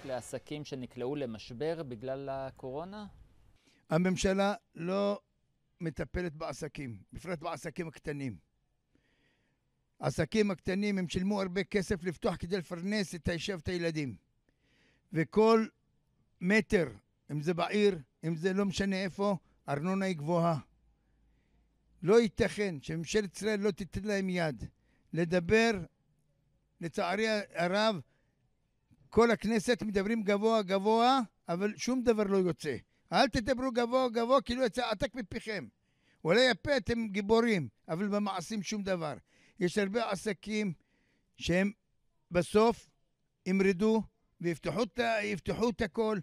לעסקים שנקלעו למשבר בגלל הקורונה? הממשלה לא מטפלת בעסקים, בפרט בעסקים הקטנים. העסקים הקטנים הם שילמו הרבה כסף לפתוח כדי לפרנס את האישה ואת הילדים. וכל מטר, אם זה בעיר, אם זה לא משנה איפה, ארנונה היא גבוהה. לא ייתכן שממשלת ישראל לא תיתן להם יד לדבר. לצערי הרב, כל הכנסת מדברים גבוה גבוה, אבל שום דבר לא יוצא. אל תדברו גבוה גבוה כאילו יצא עתק מפיכם. אולי יפה אתם גיבורים, אבל במעשים שום דבר. יש הרבה עסקים שהם בסוף ימרדו ויפתחו את הכל.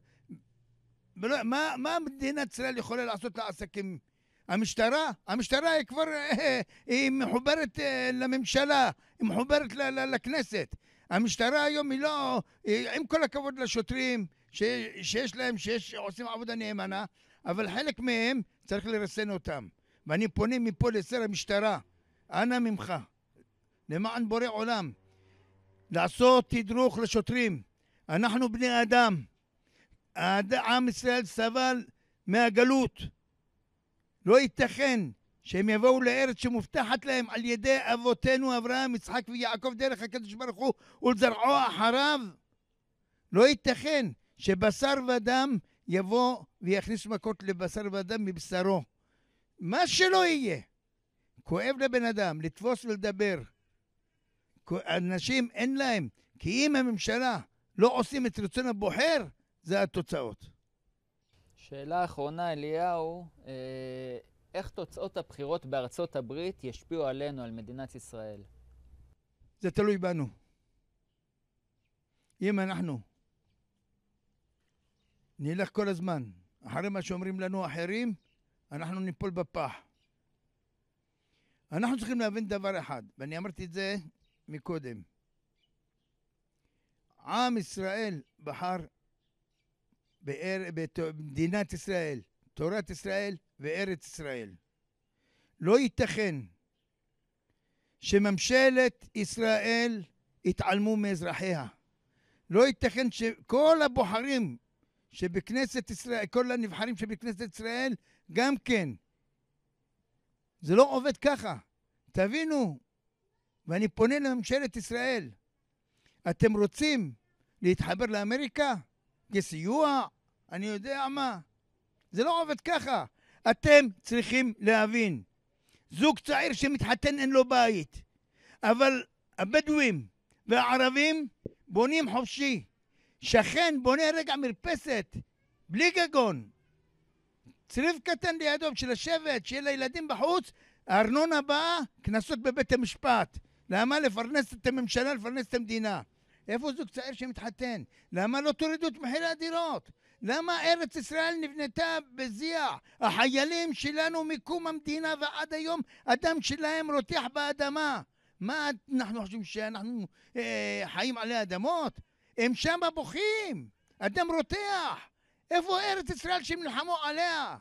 מה מדינת ישראל יכולה לעשות לעסקים? המשטרה היא כבר היא מחוברת לממשלה, היא מחוברת לכנסת. המשטרה היום היא לא, עם כל הכבוד לשוטרים שעושים עבודה נאמנה, אבל חלק מהם צריך לרסן אותם. ואני פונה מפה לשר המשטרה, אנא ממך, למען בורא עולם, לעשות תדרוך לשוטרים. אנחנו בני אדם. עם ישראל סבל מהגלות. לא ייתכן שהם יבואו לארץ שמובטחת להם על ידי אבותינו אברהם, יצחק ויעקב דרך הקדוש ברוך הוא ולזרעו אחריו. לא ייתכן שבשר ודם יבוא ויכניס מכות לבשר ודם מבשרו. מה שלא יהיה. כואב לבן אדם לתפוס ולדבר. אנשים אין להם, כי אם הממשלה לא עושים את רצון הבוחר, זה התוצאות. שאלה אחרונה, אליהו, איך תוצאות הבחירות בארצות הברית ישפיעו עלינו, על מדינת ישראל? זה תלוי בנו. אם אנחנו נלך כל הזמן אחרי מה שאומרים לנו אחרים, אנחנו ניפול בפח. אנחנו צריכים להבין דבר אחד, ואני אמרתי את זה מקודם. עם ישראל בחר במדינת ישראל, תורת ישראל וארץ ישראל. לא ייתכן שממשלת ישראל יתעלמו מאזרחיה. לא ייתכן שכל הבוחרים שבכנסת ישראל, כל הנבחרים שבכנסת ישראל, גם כן. זה לא עובד ככה. תבינו, ואני פונה לממשלת ישראל, אתם רוצים להתחבר לאמריקה? כסיוע? אני יודע מה. זה לא עובד ככה. אתם צריכים להבין. זוג צעיר שמתחתן אין לו בית. אבל הבדואים והערבים בונים חופשי. שכן בונה רגע מרפסת, בלי גגון. צריף קטן לידו של השבט, שיהיה לילדים בחוץ, הארנונה באה, כנסות בבית המשפט. למה? לפרנס את הממשלה, לפרנס את המדינה. איפה זוג צעיר שמתחתן? למה לא תורידו את מחירי הדירות? למה ארץ ישראל נבנתה בזיע? החיילים שלנו מקום המדינה ועד היום הדם שלהם רותח באדמה. מה אנחנו חושבים שאנחנו חיים עלי אדמות? הם שם בוכים, הדם רותח. איפה ארץ ישראל שהם נלחמו עליה?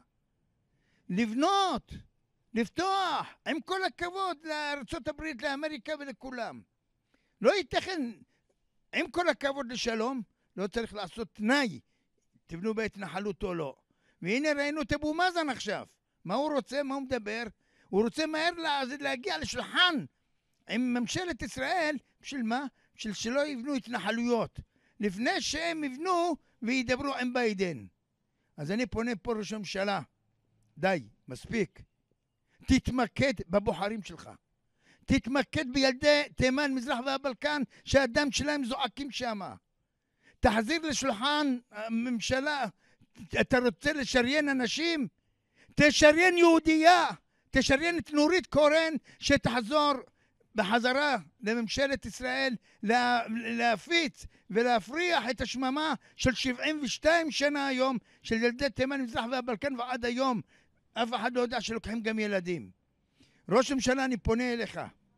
לבנות, לפתוח, עם כל הכבוד לארצות הברית, לאמריקה ולכולם. לא ייתכן, עם כל הכבוד לשלום, לא צריך לעשות תנאי, תבנו בהתנחלות או לא. והנה ראינו את אבו מאזן עכשיו. מה הוא רוצה? מה הוא מדבר? הוא רוצה מהר להגיע לשולחן עם ממשלת ישראל. בשביל מה? בשביל שלא יבנו התנחלויות. לפני שהם יבנו וידברו עם ביידן. אז אני פונה פה ראש הממשלה. די, מספיק. תתמקד בבוחרים שלך. תתמקד בילדי תימן, מזרח והבלקן, שהדם שלהם זועקים שמה. תחזיר לשולחן הממשלה. אתה רוצה לשריין אנשים? תשריין יהודייה. תשריין את נורית קורן שתחזור בחזרה לממשלת ישראל להפיץ ולהפריח את השממה של 72 שנה היום של ילדי תימן, מזרח והבלקן ועד היום. אף אחד לא יודע שלוקחים גם ילדים. ראש הממשלה, אני פונה אליך.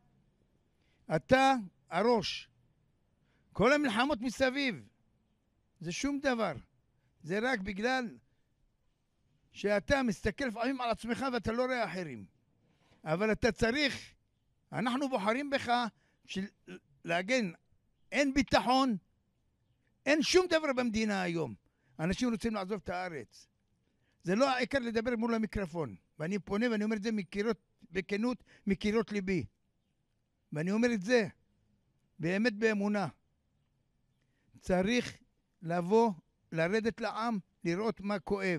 אתה הראש. כל המלחמות מסביב זה שום דבר. זה רק בגלל שאתה מסתכל לפעמים על עצמך ואתה לא רואה אחרים. אבל אתה צריך, אנחנו בוחרים בך בשביל להגן. אין ביטחון, אין שום דבר במדינה היום. אנשים רוצים לעזוב את הארץ. זה לא העיקר לדבר מול המיקרופון. ואני פונה ואני אומר את זה בכנות, מקירות ליבי. ואני אומר את זה באמת באמונה. צריך לבוא, לרדת לעם, לראות מה כואב.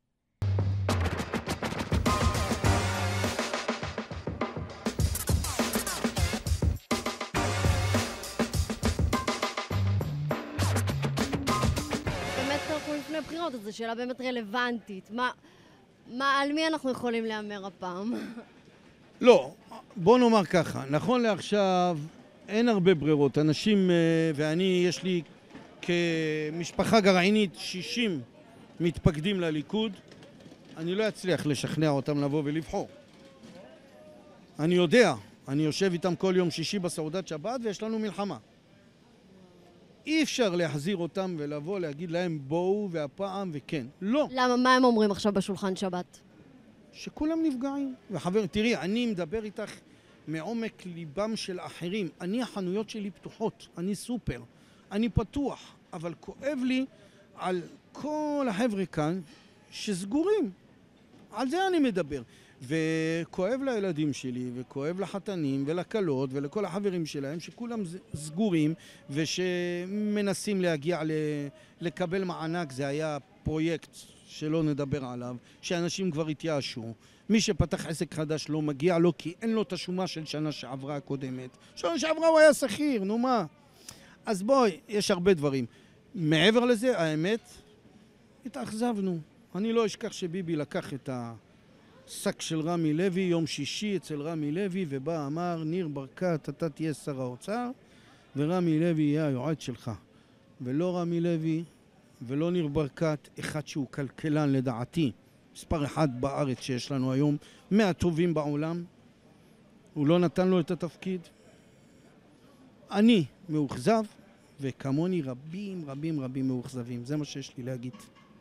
לפני בחירות, אז זו שאלה באמת רלוונטית. על מי אנחנו יכולים להמר הפעם? לא, בוא נאמר ככה, נכון לעכשיו אין הרבה ברירות. אנשים, ואני, יש לי כמשפחה גרעינית 60 מתפקדים לליכוד, אני לא אצליח לשכנע אותם לבוא ולבחור. אני יודע, אני יושב איתם כל יום שישי בסעודת שבת ויש לנו מלחמה. אי אפשר להחזיר אותם ולבוא להגיד להם בואו והפעם וכן. לא. למה? מה הם אומרים עכשיו בשולחן שבת? שכולם נפגעים. וחבר, תראי, אני מדבר איתך מעומק ליבם של אחרים. אני, החנויות שלי פתוחות. אני סופר. אני פתוח. אבל כואב לי על כל החבר'ה כאן שסגורים. על זה אני מדבר. וכואב לילדים שלי, וכואב לחתנים ולקלות ולכל החברים שלהם שכולם סגורים ושמנסים להגיע לקבל מענק. זה היה פרויקט שלא נדבר עליו, שאנשים כבר התייאשו. מי שפתח עסק חדש לא מגיע לו כי אין לו את השומה של שנה שעברה הקודמת. שנה שעברה הוא היה שכיר, נו מה? אז בואי, יש הרבה דברים. מעבר לזה, האמת, התאכזבנו. אני לא אשכח שביבי לקח את שק של רמי לוי, יום שישי אצל רמי לוי, ובא אמר, ניר ברקת, אתה תהיה שר האוצר, ורמי לוי יהיה היועץ שלך. ולא רמי לוי, ולא ניר ברקת, אחד שהוא כלכלן לדעתי, מספר אחד בארץ שיש לנו היום, מהטובים בעולם, הוא לא נתן לו את התפקיד. אני מאוכזב, וכמוני רבים רבים רבים מאוכזבים. זה מה שיש לי להגיד.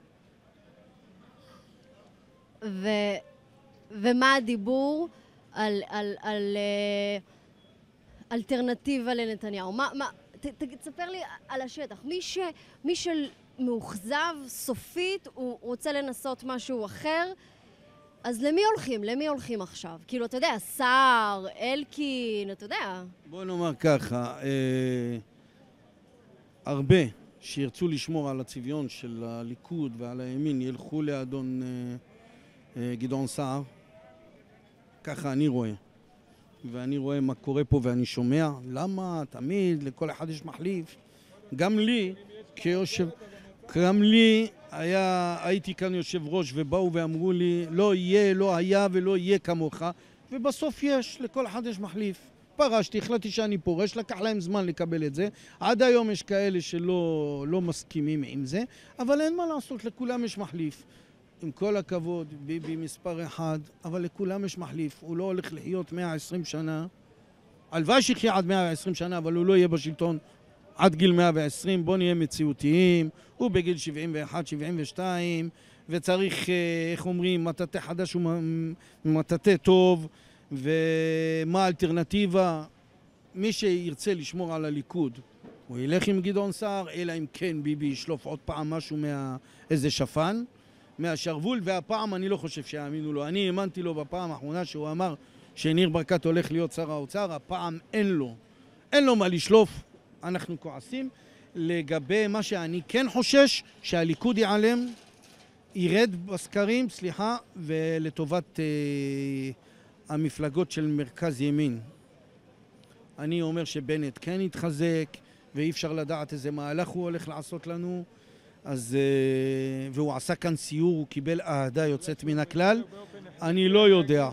ומה הדיבור על אלטרנטיבה לנתניהו? תספר לי על השטח. מי שמאוכזב סופית, הוא רוצה לנסות משהו אחר, אז למי הולכים עכשיו? כאילו, אתה יודע, שר, אלקין, אתה יודע. בוא נאמר ככה, הרבה שירצו לשמור על הצביון של הליכוד ועל הימין ילכו לאדון גדעון סער. ככה אני רואה. ואני רואה מה קורה פה ואני שומע למה תמיד לכל אחד יש מחליף. גם לי הייתי כאן יושב ראש ובאו ואמרו לי לא יהיה, לא היה ולא יהיה כמוך, ובסוף לכל אחד יש מחליף. פרשתי, החלטתי שאני פורש, לקח להם זמן לקבל את זה. עד היום יש כאלה שלא מסכימים עם זה, אבל אין מה לעשות, לכולם יש מחליף. עם כל הכבוד, ביבי מספר אחד, אבל לכולם יש מחליף. הוא לא הולך לחיות 120 שנה. הלוואי שיחיה עד 120 שנה, אבל הוא לא יהיה בשלטון עד גיל 120. בוא נהיה מציאותיים. הוא בגיל 71, 72, וצריך, איך אומרים, מטאטא חדש ומטאטא טוב. ומה האלטרנטיבה? מי שירצה לשמור על הליכוד, הוא ילך עם גדעון סער, אלא אם כן ביבי ישלוף עוד פעם משהו איזה שפן. מהשרוול, והפעם אני לא חושב שיאמינו לו. אני האמנתי לו בפעם האחרונה שהוא אמר שניר ברקת הולך להיות שר האוצר, הפעם אין לו מה לשלוף. אנחנו כועסים. לגבי מה שאני כן חושש, שהליכוד ייעלם, ירד בסקרים, ולטובת המפלגות של מרכז ימין. אני אומר שבנט כן יתחזק, ואי אפשר לדעת איזה מהלך הוא הולך לעשות לנו. אז, והוא עשה כאן סיור, הוא קיבל אהדה יוצאת מן הכלל. אני לא יודע.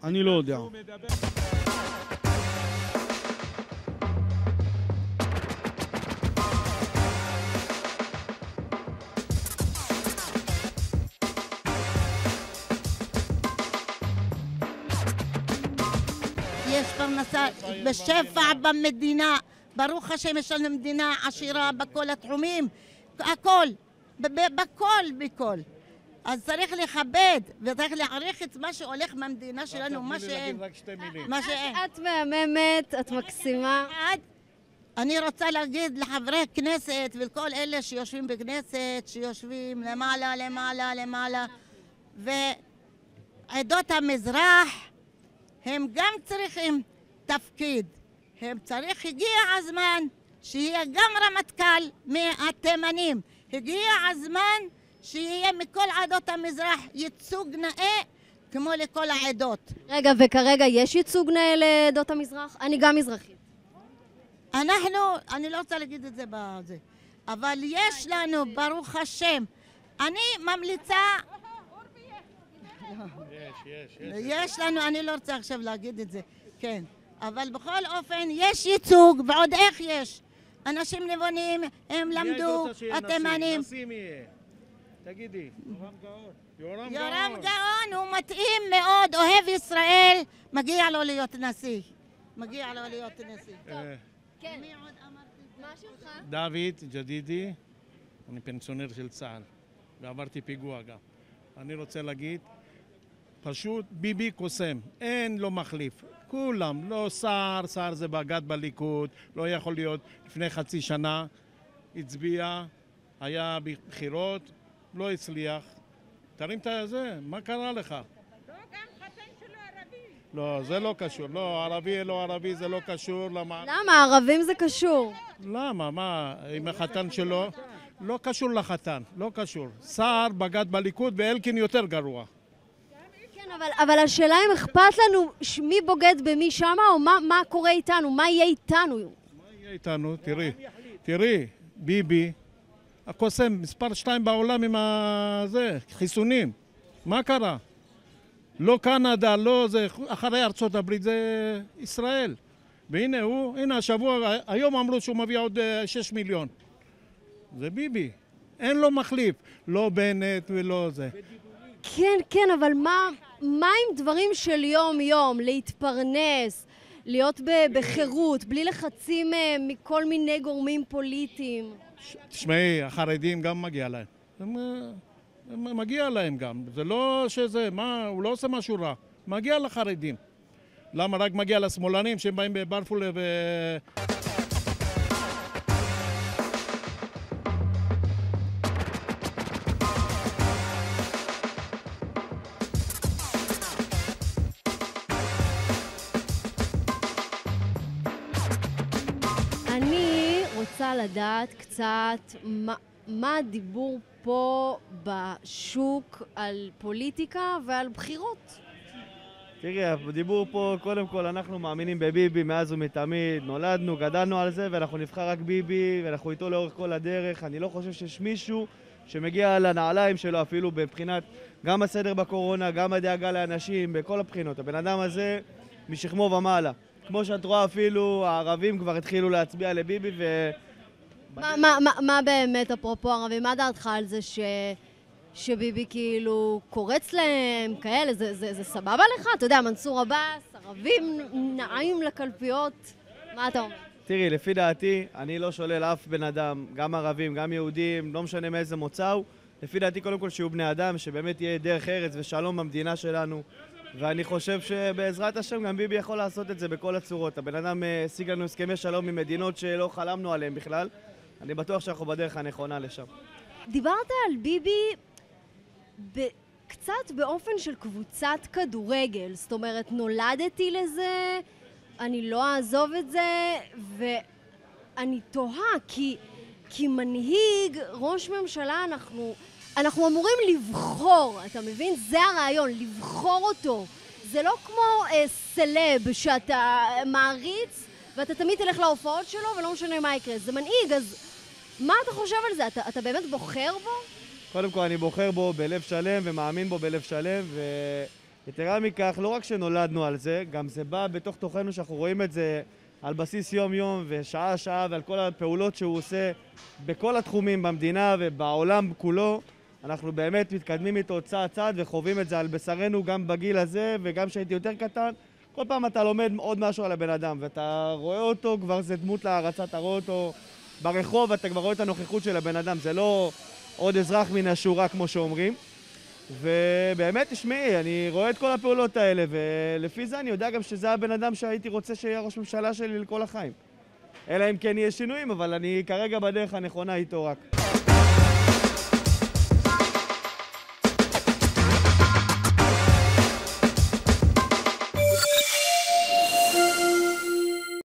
יש פרנסה בשפע במדינה. ברוך השם, יש לנו מדינה עשירה בכל התחומים. הכל, בכל. אז צריך לכבד וצריך להעריך את מה שהולך מהמדינה שלנו, מה שאין. את מהממת, את מקסימה. אני רוצה להגיד לחברי הכנסת ולכל אלה שיושבים בכנסת, שיושבים למעלה, למעלה, למעלה, ועדות המזרח, הם גם צריכים תפקיד. הגיע הזמן שיהיה גם רמטכ"ל מהתימנים. הגיע הזמן שיהיה מכל עדות המזרח ייצוג נאה כמו לכל העדות. רגע, וכרגע יש ייצוג נאה לעדות המזרח? אני גם מזרחית. אני לא רוצה להגיד את זה בזה, אבל יש לנו, ברוך השם, אני ממליצה... יש לנו, אני לא רוצה עכשיו להגיד את זה, כן. אבל בכל אופן, יש ייצוג, ועוד איך יש. אנשים נבונים, הם למדו, התימנים. נשיא מי יהיה? תגידי. יורם גאון, הוא מתאים מאוד, אוהב ישראל, מגיע לו להיות נשיא. מגיע לו להיות נשיא. כן. מי עוד אמרתי? מה שלך? דוד ג'דידי, אני פנסיונר של צה"ל, ועברתי פיגוע גם. אני רוצה להגיד, פשוט ביבי קוסם, אין לו מחליף. כולם, לא שר זה בגד בליכוד, לא יכול להיות. לפני חצי שנה הצביע, היה בחירות, לא הצליח. תרים את זה, מה קרה לך? לא, גם חתן שלו ערבי. לא, זה לא קשור. לא, ערבי, לא ערבי, זה לא קשור. למה? ערבים זה קשור. למה? מה? עם החתן שלו? לא קשור לחתן, לא קשור. שר בגד בליכוד ואלקין יותר גרוע. כן, אבל השאלה אם אכפת לנו מי בוגד במי שמה, או מה קורה איתנו, מה יהיה איתנו? מה יהיה איתנו? תראי, ביבי, הקוסם, מספר 2 בעולם עם חיסונים. מה קרה? לא קנדה, לא זה, אחרי ארצות הברית זה ישראל. והנה הנה השבוע, היום אמרו שהוא מביא עוד 6 מיליון. זה ביבי. אין לו מחליף. לא בנט ולא זה. כן, אבל מה עם דברים של יום-יום, להתפרנס, להיות בחירות, בלי לחצים מכל מיני גורמים פוליטיים? תשמעי, החרדים גם מגיע להם. מגיע להם גם. זה לא שזה, הוא לא עושה משהו רע. מגיע לחרדים. למה רק מגיע לשמאלנים שהם באים בבלפור אני רוצה לדעת קצת מה הדיבור פה בשוק על פוליטיקה ועל בחירות. תראי, הדיבור פה, קודם כל אנחנו מאמינים בביבי מאז ומתמיד, נולדנו, גדלנו על זה ואנחנו נבחר רק ביבי ואנחנו איתו לאורך כל הדרך. אני לא חושב שיש מישהו שמגיע לנעליים שלו אפילו מבחינת גם הסדר בקורונה, גם הדאגה לאנשים, בכל הבחינות. הבן אדם הזה משכמו ומעלה. כמו שאת רואה אפילו הערבים כבר התחילו להצביע לביבי מה באמת, אפרופו ערבים, מה דעתך על זה שביבי כאילו קורץ להם, כאלה, זה סבבה לך? אתה יודע, מנסור עבאס, ערבים נעים לקלפיות, מה אתה אומר? תראי, לפי דעתי, אני לא שולל אף בן אדם, גם ערבים, גם יהודים, לא משנה מאיזה מוצא הוא. לפי דעתי, קודם כל שיהיו בני אדם, שבאמת יהיה דרך ארץ ושלום במדינה שלנו. ואני חושב שבעזרת השם גם ביבי יכול לעשות את זה בכל הצורות. הבן אדם השיג לנו הסכמי שלום ממדינות שלא חלמנו עליהם בכלל. אני בטוח שאנחנו בדרך הנכונה לשם. דיברת על ביבי קצת באופן של קבוצת כדורגל. זאת אומרת, נולדתי לזה, אני לא אעזוב את זה, ואני תוהה, כי מנהיג, ראש ממשלה, אנחנו אמורים לבחור, אתה מבין? זה הרעיון, לבחור אותו. זה לא כמו סלב שאתה מעריץ ואתה תמיד תלך להופעות שלו ולא משנה מה יקרה. זה מנהיג, אז מה אתה חושב על זה? אתה באמת בוחר בו? קודם כל אני בוחר בו בלב שלם ומאמין בו בלב שלם, ויתרה מכך, לא רק שנולדנו על זה, גם זה בא בתוך תוכנו שאנחנו רואים את זה על בסיס יום-יום ושעה-שעה ועל כל הפעולות שהוא עושה בכל התחומים במדינה ובעולם כולו. אנחנו באמת מתקדמים איתו צעד וחווים את זה על בשרנו גם בגיל הזה וגם כשהייתי יותר קטן. כל פעם אתה לומד עוד משהו על הבן אדם ואתה רואה אותו, כבר זה דמות להערצה, אתה רואה אותו ברחוב ואתה כבר רואה את הנוכחות של הבן אדם, זה לא עוד אזרח מן השורה כמו שאומרים. ובאמת תשמעי, אני רואה את כל הפעולות האלה ולפי זה אני יודע גם שזה הבן אדם שהייתי רוצה שיהיה ראש ממשלה שלי לכל החיים. אלא אם כן יהיה שינויים, אבל אני כרגע בדרך הנכונה איתו רק.